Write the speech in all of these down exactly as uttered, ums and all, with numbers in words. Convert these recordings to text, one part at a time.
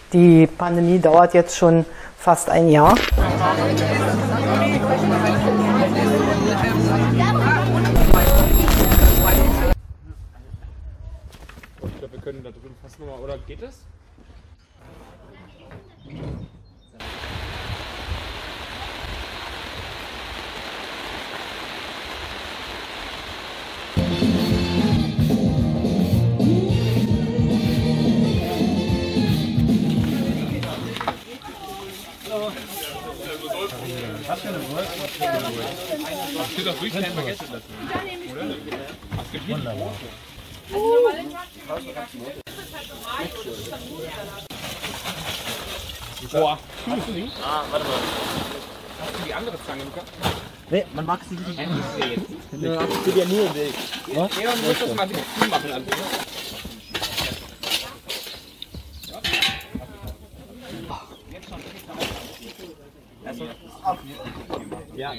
Die Pandemie dauert jetzt schon fast ein Jahr. Ich glaube, wir können da drüben fast nochmal, oder geht das? Was für eine Wurst? Das steht doch durchstellen vergessen lassen, oder? Wunderbar. Boah. Hast du die? Ah, warte mal. Hast du die andere Zange, Luca? Nee, man mag sie nicht. Ja, das tut ja nur im Weg. Was? Leon muss das mal wieder zumachen an. Ja.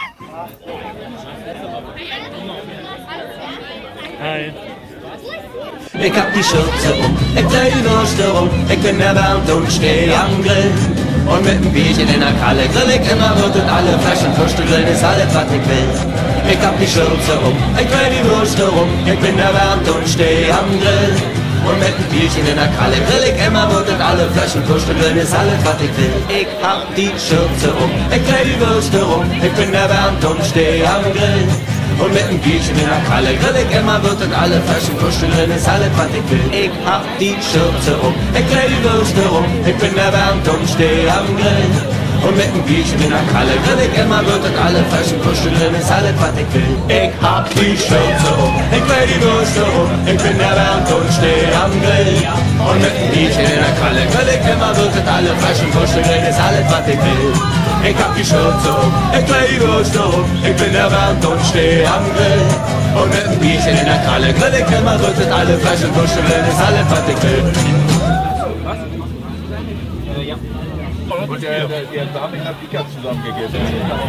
Hi. Ich hab die Schürze um, ich dreh die Würste rum, ich bin erwärmt und steh am Grill. Und mit dem Bierchen in der Kralle grill ich immer Wirt und alle Flaschen Früchte grillen ist alles, was ich will. Ich hab die Schürze um, ich dreh die Würste rum, ich bin erwärmt und steh am Grill. Und mit dem Bierchen in der Kralle grill ich immer Wirt und alle Flaschen Früchte grillen ist alles, was ich will. Ich hab die Schürze um, ich dreh die Würste rum, ich bin erwärmt und steh am Grill. Und mit dem Bierchen in der Kralle grill ich immer Wirt und alle Flaschen Früchte grillen ist alles, was ich will. Ich hab die Schürze um, ich dreh die Würste rum, ich bin erwärmt und steh am Grill. Und mit dem Bierchen in der Kralle grill ich immer Wirt und alle Flaschen Früchte grillen ist alles, was ich will. Ich hab die Schürze um, ich dreh die Würste rum, ich bin erwärmt und steh am Grill. Und mit dem Bierchen in der Kralle grill ich immer Wirt und alle Flaschen Früchte grillen ist alles, was ich will. Ich hab die Schürze um, ich dreh die Würste rum, ich bin erwärmt und steh am Grill. Und mit dem Bierchen in der Kralle grill ich immer Wirt und alle Flaschen Früchte grillen ist alles, was ich will. Und der, der, der Damen hat Pika zusammen gegessen.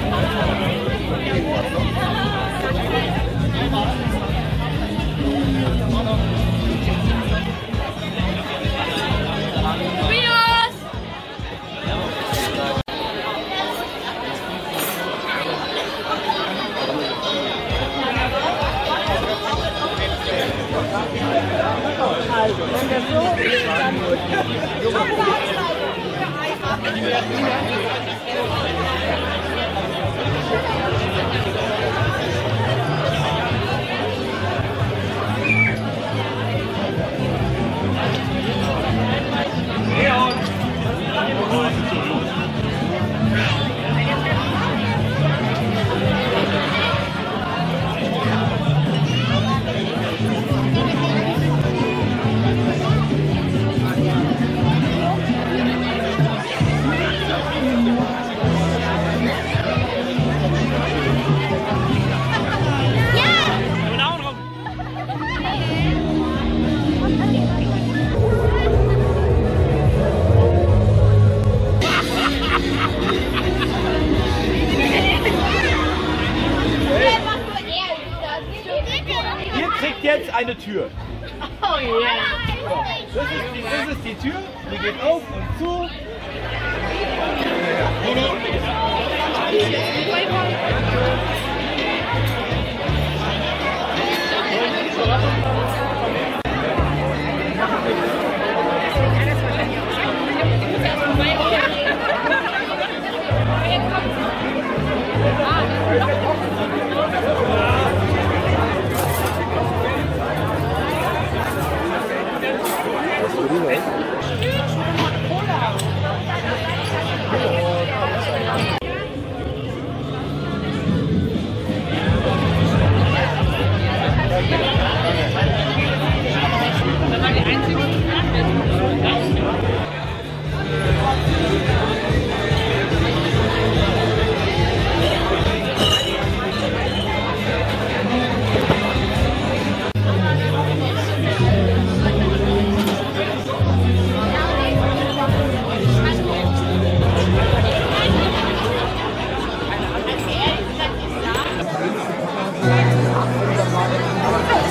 Jetzt eine Tür. Oh ja. Das ist, die, das ist die Tür, die geht auf und zu.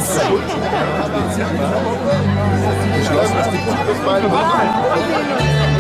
Geschlossen, das die Fußball.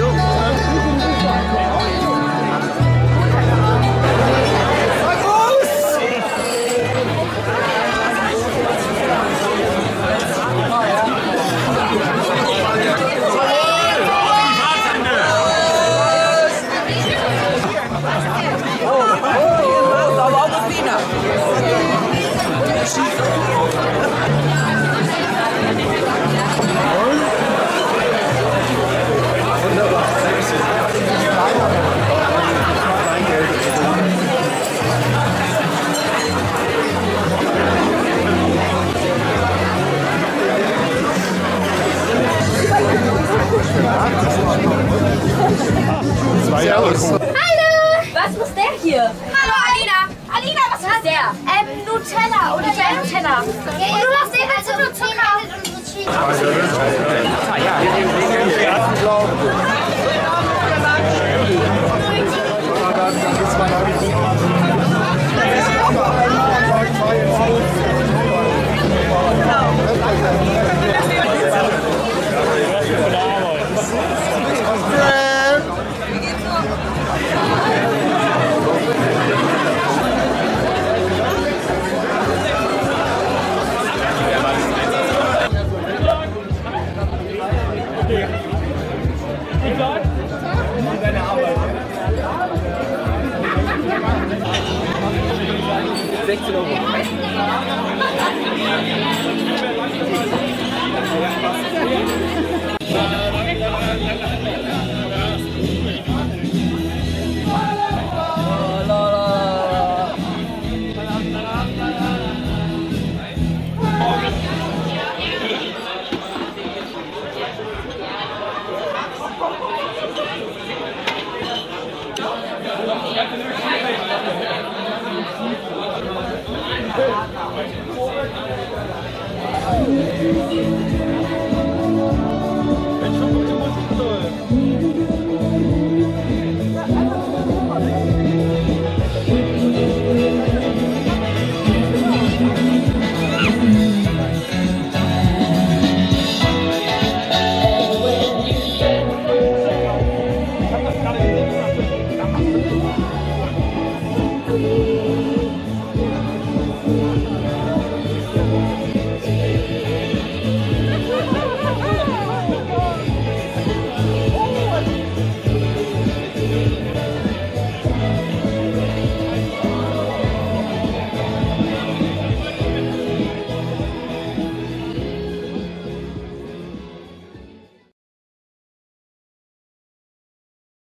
sechzehn Euro.